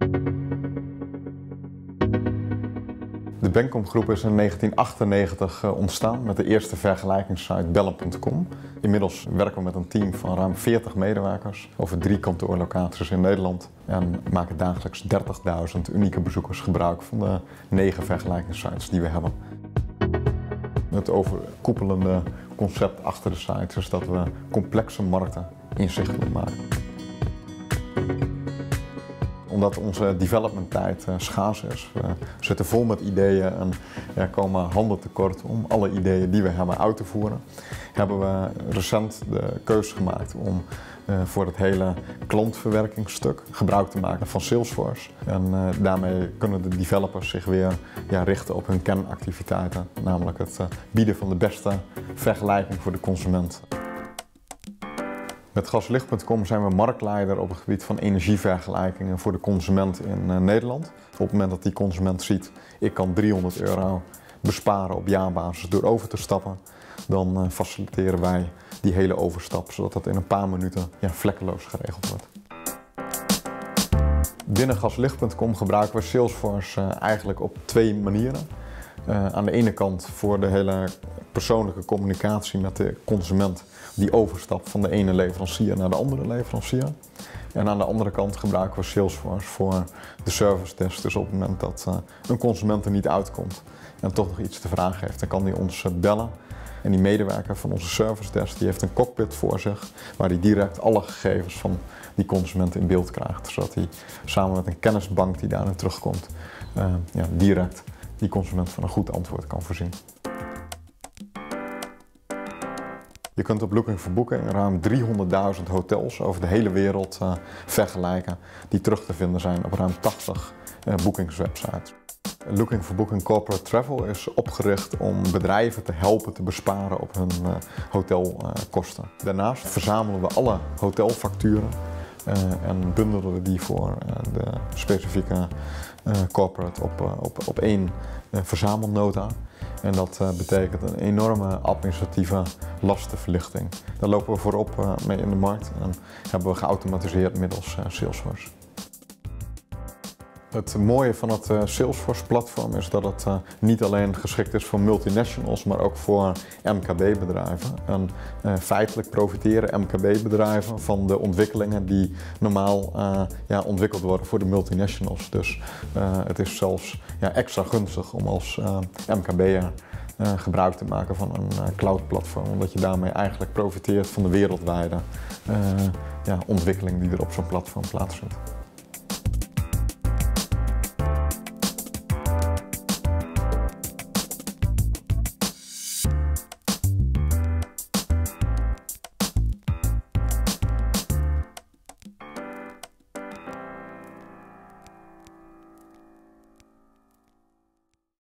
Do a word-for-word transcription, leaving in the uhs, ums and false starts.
De Benkom Groep is in negentien achtennegentig ontstaan met de eerste vergelijkingssite bellen punt com. Inmiddels werken we met een team van ruim veertig medewerkers over drie kantoorlocaties in Nederland en maken dagelijks dertigduizend unieke bezoekers gebruik van de negen vergelijkingssites die we hebben. Het overkoepelende concept achter de site is dat we complexe markten inzichtelijk maken. Omdat onze development tijd uh, schaars is. We zitten vol met ideeën en ja, komen handen tekort om alle ideeën die we hebben uit te voeren. Hebben we recent de keuze gemaakt om uh, voor het hele klantverwerkingsstuk gebruik te maken van Salesforce. En uh, daarmee kunnen de developers zich weer ja, richten op hun kernactiviteiten. Namelijk het uh, bieden van de beste vergelijking voor de consument. Met gaslicht punt com zijn we marktleider op het gebied van energievergelijkingen voor de consument in uh, Nederland. Op het moment dat die consument ziet, ik kan driehonderd euro besparen op jaarbasis door over te stappen, dan uh, faciliteren wij die hele overstap, zodat dat in een paar minuten ja, vlekkeloos geregeld wordt. Binnen gaslicht punt com gebruiken we Salesforce uh, eigenlijk op twee manieren. Uh, aan de ene kant voor de hele persoonlijke communicatie met de consument die overstapt van de ene leverancier naar de andere leverancier. En aan de andere kant gebruiken we Salesforce voor de service desk. Dus op het moment dat uh, een consument er niet uitkomt en toch nog iets te vragen heeft, dan kan hij ons uh, bellen. En die medewerker van onze service desk die heeft een cockpit voor zich waar hij direct alle gegevens van die consument in beeld krijgt. Zodat hij samen met een kennisbank die daarin terugkomt, uh, ja, direct die consument van een goed antwoord kan voorzien. Je kunt op Looking for Booking ruim driehonderdduizend hotels over de hele wereld uh, vergelijken die terug te vinden zijn op ruim tachtig uh, boekingswebsites. Looking for Booking Corporate Travel is opgericht om bedrijven te helpen te besparen op hun uh, hotelkosten. Uh, Daarnaast verzamelen we alle hotelfacturen uh, en bundelen we die voor uh, de specifieke uh, corporate op, uh, op, op één uh, verzamelnota. En dat uh, betekent een enorme administratieve lastenverlichting. Daar lopen we voorop uh, mee in de markt en hebben we geautomatiseerd middels uh, Salesforce. Het mooie van het uh, Salesforce-platform is dat het uh, niet alleen geschikt is voor multinationals, maar ook voor M K B-bedrijven. En uh, feitelijk profiteren M K B-bedrijven van de ontwikkelingen die normaal uh, ja, ontwikkeld worden voor de multinationals. Dus uh, het is zelfs ja, extra gunstig om als uh, M K B'er uh, gebruik te maken van een uh, cloud-platform, omdat je daarmee eigenlijk profiteert van de wereldwijde uh, ja, ontwikkeling die er op zo'n platform plaatsvindt.